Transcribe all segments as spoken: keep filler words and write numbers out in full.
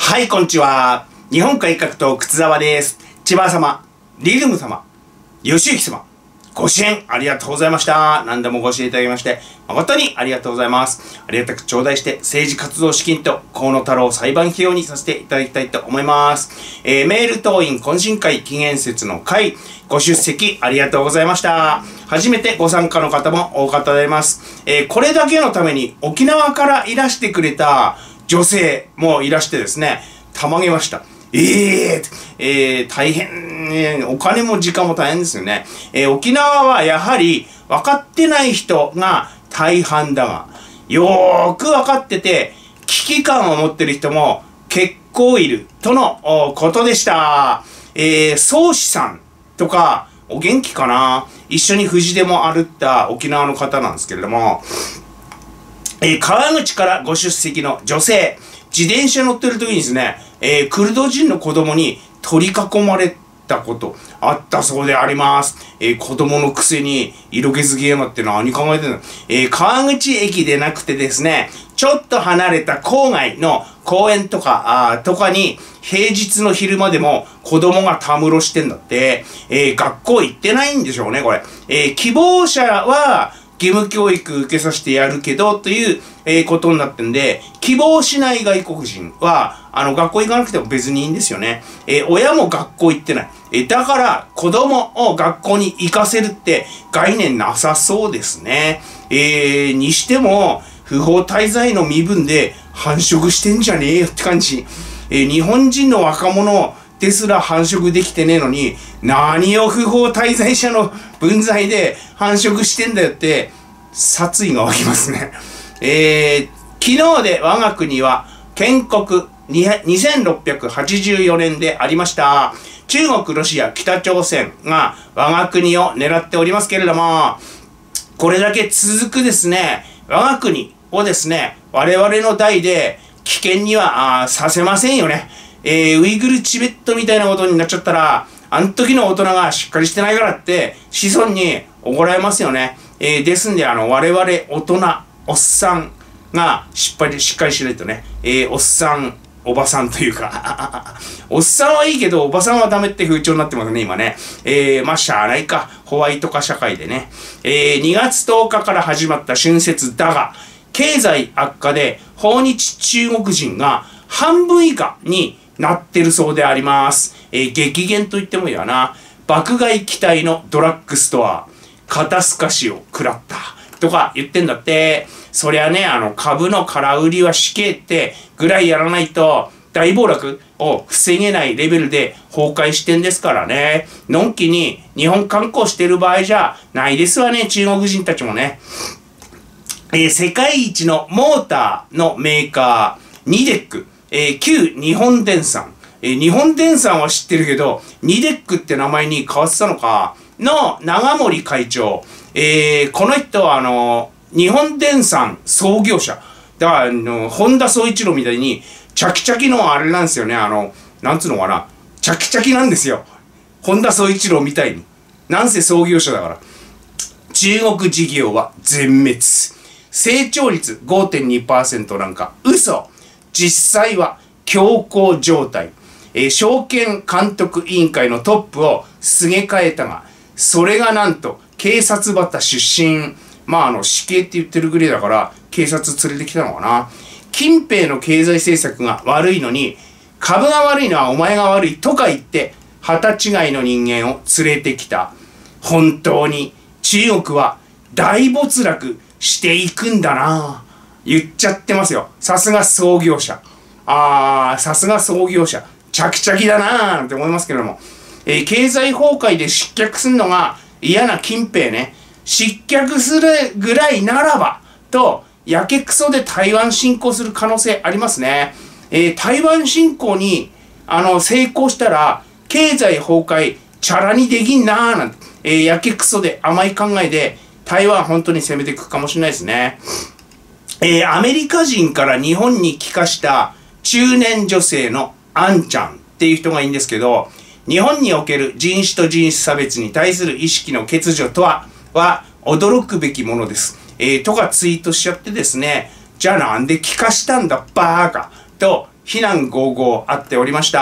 はい、こんにちは。日本改革党靴沢です。千葉様、リズム様、吉行様、ご支援ありがとうございました。何度もご支援いただきまして、誠にありがとうございます。ありがたく頂戴して、政治活動資金と河野太郎裁判費用にさせていただきたいと思います。えー、メール党員懇親会期限節の会、ご出席ありがとうございました。初めてご参加の方も多かったであります。えー、これだけのために沖縄からいらしてくれた女性もいらしてですね、たまげました。えー、えー、大変、ね、お金も時間も大変ですよね。えー、沖縄はやはり分かってない人が大半だが、よーく分かってて危機感を持ってる人も結構いるとのことでした。えー、宗師さんとかお元気かな、一緒に藤でも歩った沖縄の方なんですけれども、えー、川口からご出席の女性、自転車乗ってる時にですね、えー、クルド人の子供に取り囲まれたことあったそうであります。えー、子供のくせに色気づきやがって何考えてんの。えー、川口駅でなくてですね、ちょっと離れた郊外の公園とか、あとかに平日の昼間でも子供がたむろしてんだって。えー、学校行ってないんでしょうね、これ。えー、希望者は、義務教育受けさせてやるけど、という、えー、ことになってんで、希望しない外国人は、あの、学校行かなくても別にいいんですよね。えー、親も学校行ってない。えー、だから、子供を学校に行かせるって概念なさそうですね。えー、にしても、不法滞在の身分で繁殖してんじゃねえよって感じ。えー、日本人の若者ですら繁殖できてねえのに、何を不法滞在者の分際で繁殖してんだよって、殺意が湧きますね。えー、昨日で我が国は建国にせんろっぴゃくはちじゅうよねんでありました。中国、ロシア、北朝鮮が我が国を狙っておりますけれども、これだけ続くですね、我が国をですね、我々の代で危険にはあさせませんよね。えー、ウイグル、チベットみたいなことになっちゃったら、あの時の大人がしっかりしてないからって、子孫に怒られますよね。えー、ですんで、あの、我々大人、おっさんがしっかり、しっかりしないとね、えー、おっさん、おばさんというか、おっさんはいいけど、おばさんはダメって風潮になってますね、今ね。えー、まあ、しゃあないか。ホワイト化社会でね。えー、にがつとおかから始まった春節だが、経済悪化で訪日中国人が半分以下になってるそうであります。えー、激減と言ってもいいわな。爆買い期待のドラッグストア、肩透かしを食らった。とか言ってんだって。そりゃね、あの、株の空売りは死刑ってぐらいやらないと、大暴落を防げないレベルで崩壊してんですからね。のんきに日本観光してる場合じゃないですわね、中国人たちもね。えー、世界一のモーターのメーカー、ニデック。えー、旧日本電産。えー、日本電産は知ってるけど、ニデックって名前に変わってたのか、の長森会長。えー、この人はあの、日本電産創業者。だから、あの、本田宗一郎みたいに、チャキチャキのあれなんですよね。あの、なんつうのかな。チャキチャキなんですよ。本田宗一郎みたいに。なんせ創業者だから。中国事業は全滅。成長率 ごてんにパーセント なんか嘘。実際は強行状態。えー、証券監督委員会のトップをすげ替えたが、それがなんと警察バタ出身。まああの死刑って言ってるぐらいだから警察連れてきたのかな。近平の経済政策が悪いのに、株が悪いのはお前が悪いとか言って、旗違いの人間を連れてきた。本当に中国は大没落していくんだなぁ。言っちゃってますよ。さすが創業者。あー、さすが創業者。チャキチャキだなぁって思いますけれども。えー、経済崩壊で失脚するのが嫌な近平ね。失脚するぐらいならば、と、やけくそで台湾侵攻する可能性ありますね。えー、台湾侵攻に、あの、成功したら、経済崩壊、チャラにできんなーなんて、えー、やけくそで甘い考えで、台湾本当に攻めていくかもしれないですね。えー、アメリカ人から日本に帰化した中年女性のアンちゃんっていう人がいいんですけど、日本における人種と人種差別に対する意識の欠如とは、は驚くべきものです。えー、とかツイートしちゃってですね、じゃあなんで帰化したんだバーカと非難合々あっておりました。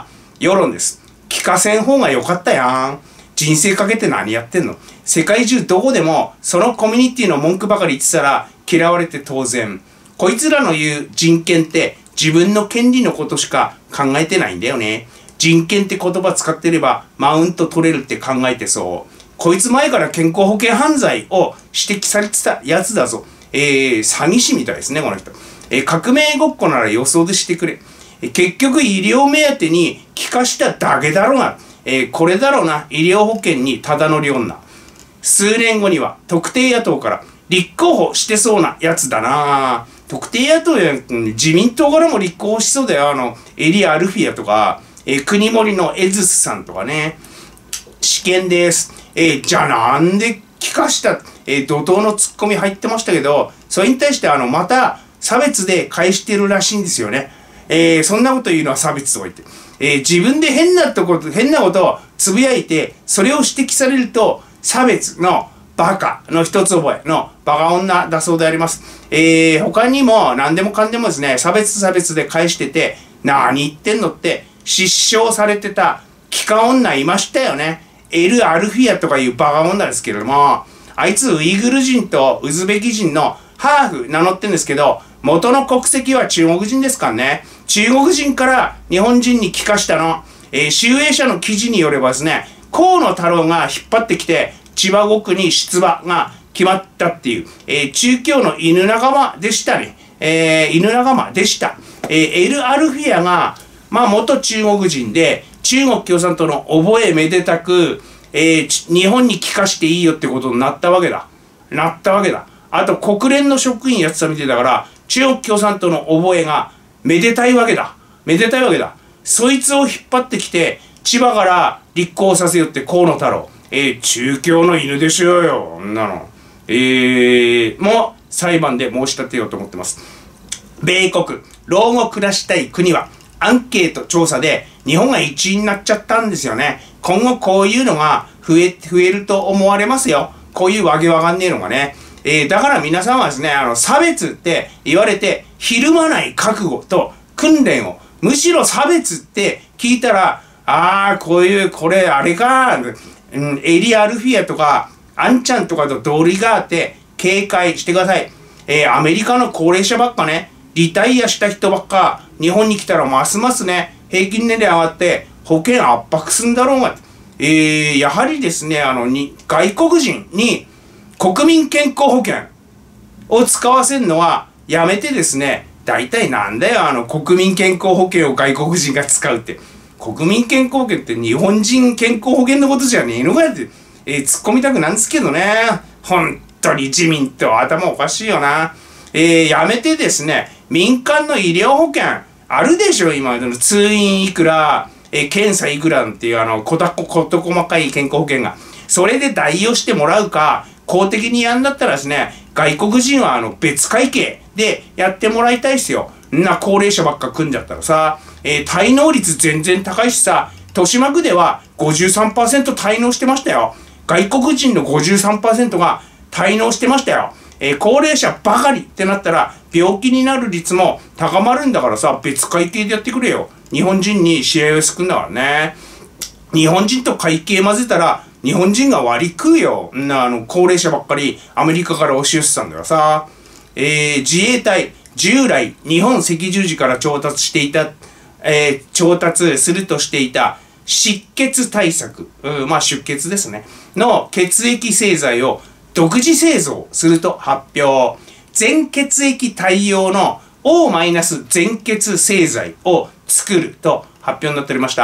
世論です。聞かせん方が良かったやん。人生かけて何やってんの。世界中どこでもそのコミュニティの文句ばかり言ってたら嫌われて当然。こいつらの言う人権って自分の権利のことしか考えてないんだよね。人権って言葉使ってればマウント取れるって考えてそう。こいつ前から健康保険犯罪を指摘されてたやつだぞ。えー、詐欺師みたいですね、この人。えー、革命ごっこなら予想でしてくれ。えー、結局医療目当てに聞かしただけだろうが。えー、これだろうな、医療保険にただ乗り女。数年後には特定野党から立候補してそうなやつだな。特定野党や自民党からも立候補しそうだよ。あの、エリア・アルフィアとか、えー、国森のエズスさんとかね。試験です。えー、じゃあなんで聞かした、えー、怒涛のツッコミ入ってましたけど、それに対してあの、また差別で返してるらしいんですよね。えー、そんなこと言うのは差別とか言って。えー、自分で変なとこ、変なことをつぶやいて、それを指摘されると、差別のバカの一つ覚えのバカ女だそうであります。えー、他にも何でもかんでもですね、差別差別で返してて、何言ってんのって失笑されてた帰化女いましたよね。エル・アルフィアとかいうバカ女ですけれども、あいつウイグル人とウズベキ人のハーフ名乗ってんですけど、元の国籍は中国人ですからね。中国人から日本人に帰化したの。えー、集英社の記事によればですね、河野太郎が引っ張ってきて、千葉ごくに出馬が決まったっていう、えー、中京の犬仲間でしたね。えー、犬仲間でした。えー、エル・アルフィアが、まあ、元中国人で、中国共産党の覚えめでたく、えー、日本に帰化していいよってことになったわけだ。なったわけだ。あと、国連の職員やってたみたいだから、中国共産党の覚えがめでたいわけだ。めでたいわけだ。そいつを引っ張ってきて、千葉から立候補させよって河野太郎。えー、中京の犬でしょうよ。んなの。えー、もう裁判で申し立てようと思ってます。米国、老後暮らしたい国は、アンケート調査で日本がいちいになっちゃったんですよね。今後こういうのが増え、増えると思われますよ。こういうわけわかんねえのがね。えー、だから皆さんはですね、あの、差別って言われて、ひるまない覚悟と訓練を、むしろ差別って聞いたら、ああ、こういう、これ、あれか、うん、エリ・アルフィアとか、アンちゃんとかと道理があって、警戒してください。えー、アメリカの高齢者ばっかね、リタイアした人ばっか、日本に来たらますますね、平均年齢上がって、保険圧迫すんだろうが。えー、やはりですね、あの、に、外国人に国民健康保険を使わせるのはやめてですね、大体なんだよ、あの、国民健康保険を外国人が使うって。国民健康保険って日本人健康保険のことじゃねえのかよって、えー、突っ込みたくなんですけどね。本当に自民党頭おかしいよな。えー、やめてですね、民間の医療保険あるでしょ、今の通院いくら、えー、検査いくらっていうあの、こたこ、こと細かい健康保険が。それで代用してもらうか、公的にやんだったらですね、外国人はあの、別会計でやってもらいたいっすよ。んな高齢者ばっか組んじゃったらさ、えー、滞納率全然高いしさ、豊島区では ごじゅうさんパーセント 滞納してましたよ。外国人の ごじゅうさんパーセント が滞納してましたよ。えー、高齢者ばかりってなったら、病気になる率も高まるんだからさ、別会計でやってくれよ。日本人に試合を救うんだからね。日本人と会計混ぜたら、日本人が割り食うよ。んな、あの、高齢者ばっかりアメリカから押し寄せたんだからさ。えー、自衛隊、従来、日本赤十字から調達していた、えー、調達するとしていた失血対策、うん、まあ出血ですね、の血液製剤を独自製造すると発表。全血液対応の O- 全血製剤を作ると発表になっておりました。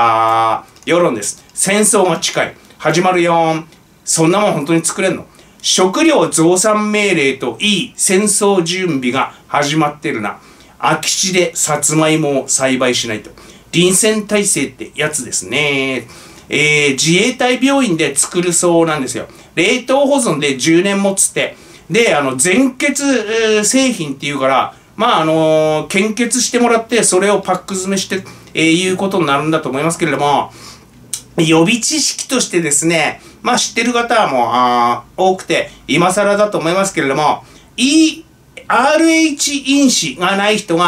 世論です。戦争が近い。始まるよ。そんなもん本当に作れんの？食料増産命令といい戦争準備が始まってるな。空き地でさつまいもを栽培しないと。臨戦態勢ってやつですね。えー、自衛隊病院で作るそうなんですよ。冷凍保存でじゅうねん持つって。で、あの、全血、えー、製品っていうから、まあ、あのー、献血してもらって、それをパック詰めして、えー、いうことになるんだと思いますけれども、予備知識としてですね、まあ知ってる方はもう、あ多くて、今更だと思いますけれども、イーアールエイチ 因子がない人が、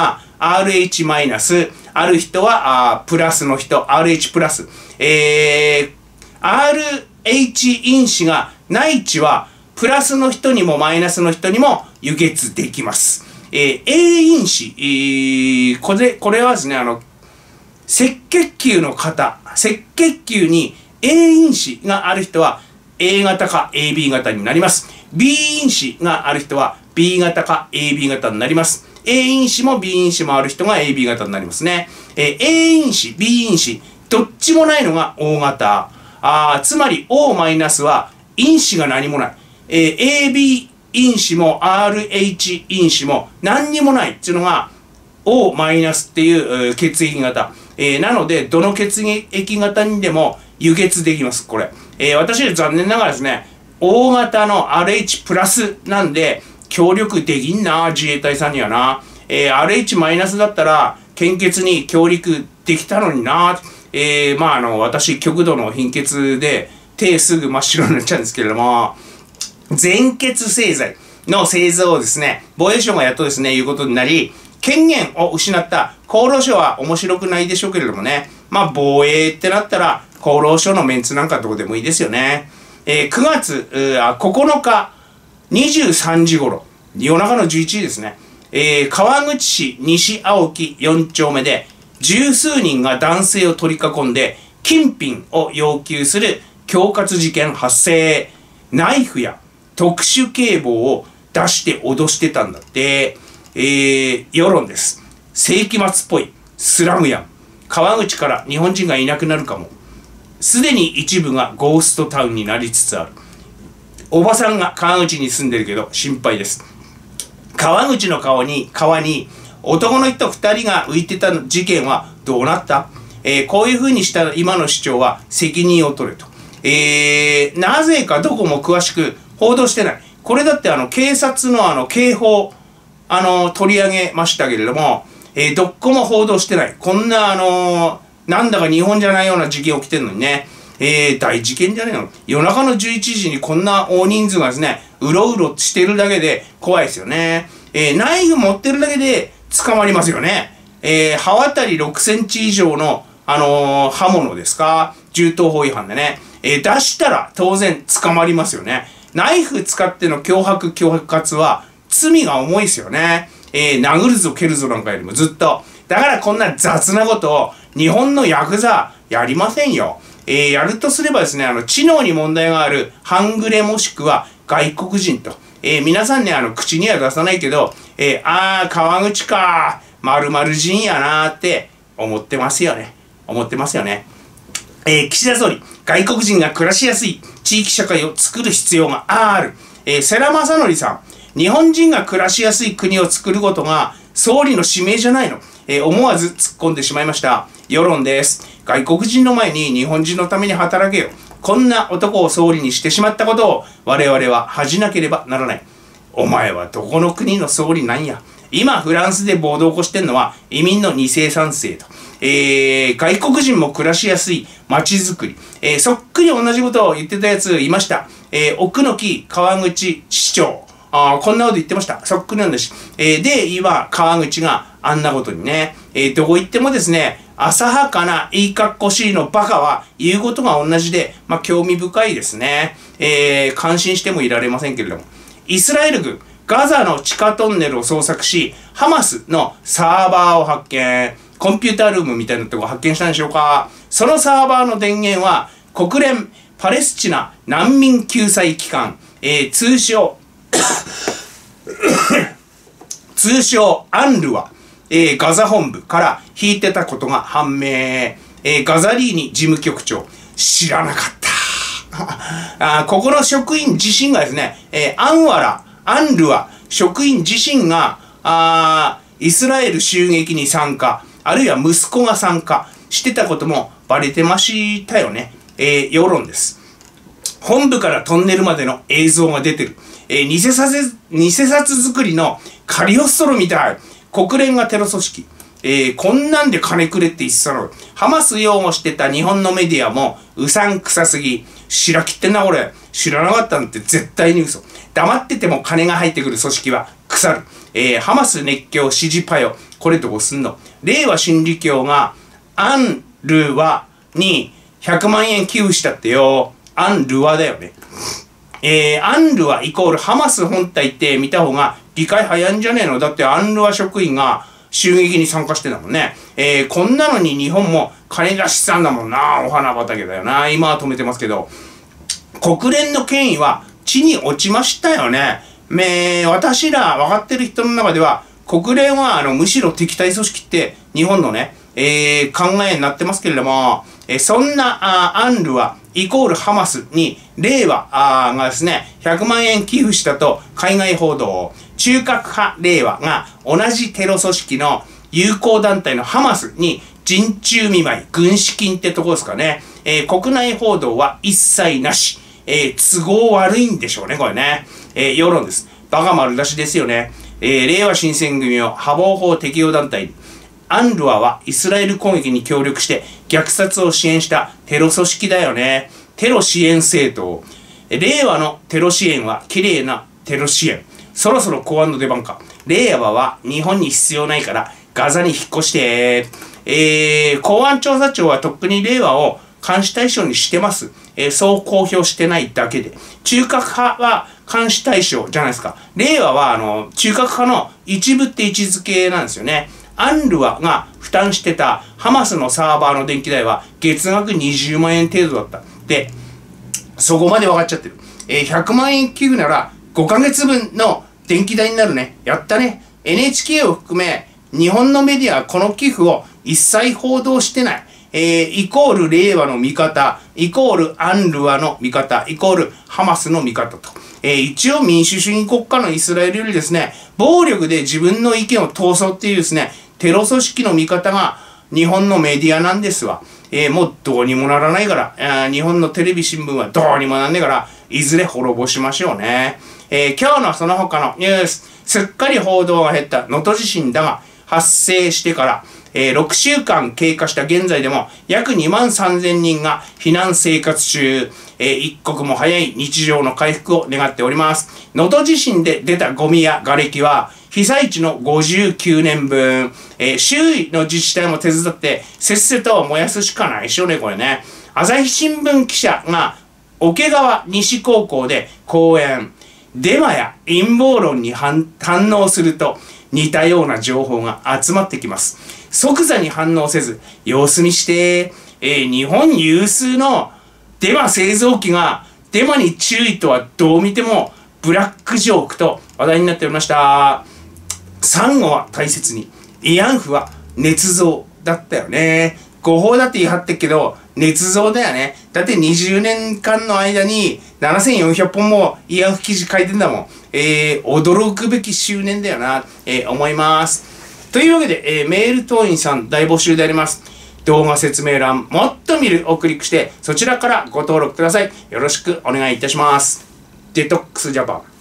アールエイチ マイナス、ある人はあプラスの人、アールエイチ プラス。えー、アールエイチ 因子がない値は、プラスの人にもマイナスの人にも輸血できます。えー、A 因子、えー、これ、これはですね、あの、赤血球の方、赤血球に A 因子がある人は A 型か エービー 型になります。B 因子がある人は B 型か エービー 型になります。A 因子も B 因子もある人が エービー 型になりますね。えー、A 因子、B 因子、どっちもないのが O 型。あつまり O- は因子が何もない。えー、エービー 因子も アールエイチ 因子も何にもないっていうのが O- っていう、えー、血液型。えー、なので、どの血液型にでも輸血できます、これ。えー、私は残念ながらですね、O 型の アールエイチ プラスなんで、協力できんな、自衛隊さんにはな。えー、アールエイチ マイナスだったら、献血に協力できたのにな。えー、まあ、あの、私、極度の貧血で、手すぐ真っ白になっちゃうんですけれども、全血製剤の製造をですね、防衛省がやっとですね、いうことになり、権限を失った厚労省は面白くないでしょうけれどもね。まあ、防衛ってなったら、厚労省のメンツなんかどうでもいいですよね。えー、くがつここのかにじゅうさんじ頃、夜中のじゅういちじですね。えー、川口市西青木よん丁目で、十数人が男性を取り囲んで、金品を要求する恐喝事件発生。ナイフや特殊警棒を出して脅してたんだって。えー、世論です。世紀末っぽいスラムやん。川口から日本人がいなくなるかも。すでに一部がゴーストタウンになりつつある。おばさんが川口に住んでるけど心配です。川口の川に、川に男の人二人が浮いてた事件はどうなった？えー、こういう風にした今の市長は責任を取れと。えー、なぜかどこも詳しく報道してない。これだってあの警察のあの警報、あの、取り上げましたけれども、えー、どっこも報道してない。こんな、あのー、なんだか日本じゃないような事件起きてんのにね、えー、大事件じゃねえの。夜中のじゅういちじにこんな大人数がですね、うろうろしてるだけで怖いですよね。えー、ナイフ持ってるだけで捕まりますよね。えー、刃渡りろくセンチ以上の、あのー、刃物ですか？銃刀法違反でね。えー、出したら当然捕まりますよね。ナイフ使っての脅迫、恐喝は、罪が重いですよね。えー、殴るぞ蹴るぞなんかよりもずっと。だからこんな雑なことを日本のヤクザやりませんよ。えー、やるとすればですね、あの、知能に問題がある半グレもしくは外国人と。えー、皆さんね、あの、口には出さないけど、えー、あー、川口かー、〇〇人やなーって思ってますよね。思ってますよね。えー、岸田総理、外国人が暮らしやすい地域社会を作る必要がある。えー、世良正則さん。日本人が暮らしやすい国を作ることが総理の使命じゃないの。えー、思わず突っ込んでしまいました。世論です。外国人の前に日本人のために働けよ。こんな男を総理にしてしまったことを我々は恥じなければならない。お前はどこの国の総理なんや。今フランスで暴動を起こしてんのは移民のに世さん世と。えー、外国人も暮らしやすい街づくり。えー、そっくり同じことを言ってたやついました。えー、奥の木川口市長。あこんなこと言ってました。そっくりなんだし。えー、で、今、川口があんなことにね、えー、どこ行ってもですね、浅はかないいかっこしいのバカは言うことが同じで、まあ、興味深いですね。えー、感心してもいられませんけれども。イスラエル軍、ガザの地下トンネルを捜索し、ハマスのサーバーを発見。コンピュータールームみたいなところを発見したんでしょうか。そのサーバーの電源は、国連パレスチナ難民救済機関、えー、通称、通称アンルワ、えー、ガザ本部から引いてたことが判明。えー、ガザリーニ事務局長、知らなかったあ。ここの職員自身がですね、えー、アンワラ、アンルワ、職員自身が、あイスラエル襲撃に参加、あるいは息子が参加してたこともバレてましたよね。えー、世論です。本部からトンネルまでの映像が出てる。えー、偽札、偽札作りのカリオストロみたい。国連がテロ組織。えー、こんなんで金くれって言ってたの。ハマス擁護してた日本のメディアもうさんくさすぎ。白切ってんなこれ。 知らなかったなんて絶対に嘘。黙ってても金が入ってくる組織は腐る。えー、ハマス熱狂支持パヨ。これどうすんの？令和真理教がアンルワにひゃくまんえん寄付したってよ。アンルワだよね。えー、アンルワイコールハマス本体って見た方が理解早いんじゃねえの？だってアンルワ職員が襲撃に参加してんだもんね。えー、こんなのに日本も金出したんだもんな。お花畑だよな。今は止めてますけど。国連の権威は地に落ちましたよね。め私ら分かってる人の中では、国連はあのむしろ敵対組織って日本のね、えー、考えになってますけれども、えー、そんなあアンルワイコールハマスに令和あがですね、ひゃくまんえん寄付したと海外報道。中核派令和が同じテロ組織の友好団体のハマスに人中見舞い、軍資金ってとこですかね。えー、国内報道は一切なし。えー、都合悪いんでしょうね、これね。えー、世論です。バカ丸出しですよね。えー、令和新選組を破防法適用団体。アンルワはイスラエル攻撃に協力して虐殺を支援したテロ組織だよね。テロ支援政党。令和のテロ支援は綺麗なテロ支援。そろそろ公安の出番か。令和は日本に必要ないからガザに引っ越して。えー、公安調査庁はとっくに令和を監視対象にしてます。えー、そう公表してないだけで。中核派は監視対象じゃないですか。令和はあの中核派の一部って位置づけなんですよね。アンルワが負担してたハマスのサーバーの電気代は月額にじゅうまんえん程度だった。で、そこまで分かっちゃってる。えー、ひゃくまんえん寄付ならごかげつぶんの電気代になるね。やったね。エヌエイチケー を含め日本のメディアはこの寄付を一切報道してない。えー、イコール令和の味方、イコールアンルワの味方、イコールハマスの味方と。えー、一応民主主義国家のイスラエルよりですね、暴力で自分の意見を通そうっていうですね、テロ組織の味方が日本のメディアなんですわ。えー、もうどうにもならないから、えー、日本のテレビ新聞はどうにもなんねえから、いずれ滅ぼしましょうね。えー、今日のその他のニュース、すっかり報道が減った能登地震だが、発生してから、えー、ろくしゅうかん経過した現在でも約にまんさんぜんにんが避難生活中、えー、一刻も早い日常の回復を願っております。能登地震で出たゴミや瓦礫は被災地のごじゅうきゅうねんぶん、えー、周囲の自治体も手伝ってせっせと燃やすしかないでしょうね、これね。朝日新聞記者が桶川西高校で講演、デマや陰謀論に反応すると似たような情報が集まってきます。即座に反応せず、様子見して、えー、日本有数のデマ製造機がデマに注意とはどう見てもブラックジョークと話題になっておりました。サンゴは大切に、慰安婦は捏造だったよね。誤報だって言い張ってっけど、捏造だよね。だってにじゅうねんかんの間にななせんよんひゃっぽんも慰安婦記事書いてんだもん。えー、驚くべき執念だよな、えー、思います。というわけで、えー、メール党員さん大募集であります。動画説明欄、もっと見るをクリックして、そちらからご登録ください。よろしくお願いいたします。デトックスジャパン。